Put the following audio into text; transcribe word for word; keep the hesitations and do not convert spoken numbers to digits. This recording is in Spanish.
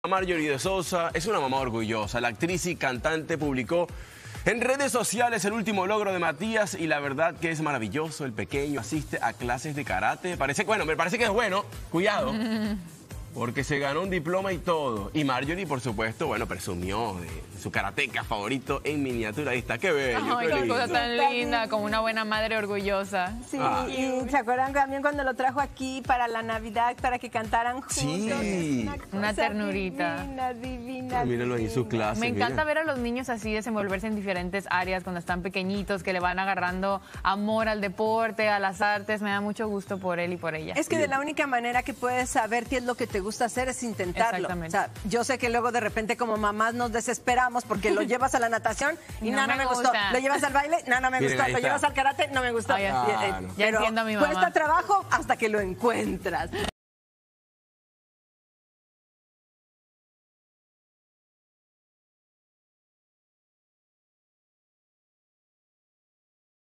Marjorie de Sousa es una mamá orgullosa. La actriz y cantante publicó en redes sociales el último logro de Matías y la verdad que es maravilloso. El pequeño asiste a clases de karate. Parece, bueno, me parece que es bueno. Cuidado. Porque se ganó un diploma y todo. Y Marjorie, por supuesto, bueno, presumió de su karateca favorito en miniatura. Ahí está, qué bello, Ay, qué qué lindo. cosa tan linda, como una buena madre orgullosa. Sí, Ah. y se acuerdan también cuando lo trajo aquí para la Navidad, para que cantaran juntos. Sí. Es Una cosa ternurita. Divina, divina, Míralo ahí en su divina. clase. Me encanta mira. ver a los niños así desenvolverse en diferentes áreas cuando están pequeñitos, que le van agarrando amor al deporte, a las artes. Me da mucho gusto por él y por ella. Es que de la única manera que puedes saber qué es lo que te gusta hacer es intentarlo. Exactamente. O sea, yo sé que luego de repente como mamás nos desesperamos porque lo llevas a la natación y No no, no me me gustó. gusta. Lo llevas al baile, no, no me Miren, gustó. ahí Lo está. llevas al karate, no me gustó. Ay, ya- Y, eh, Ah, no. Ya pero entiendo a mi mamá. cuesta trabajo hasta que lo encuentras.